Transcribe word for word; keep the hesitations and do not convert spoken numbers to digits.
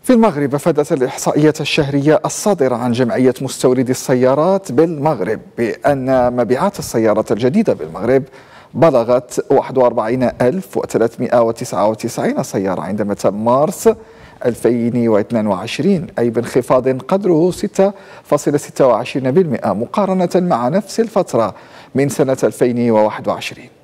في المغرب أفادت الإحصائيات الشهرية الصادرة عن جمعية مستوردي السيارات بالمغرب بأن مبيعات السيارات الجديدة بالمغرب بلغت واحد وأربعين ألف وثلاثمئة وتسعة وتسعين سيارة عندما تم مارس ألفين واثنين وعشرين، أي بانخفاض قدره ستة فاصلة ستة وعشرين بالمئة مقارنة مع نفس الفترة من سنة ألفين وواحد وعشرين.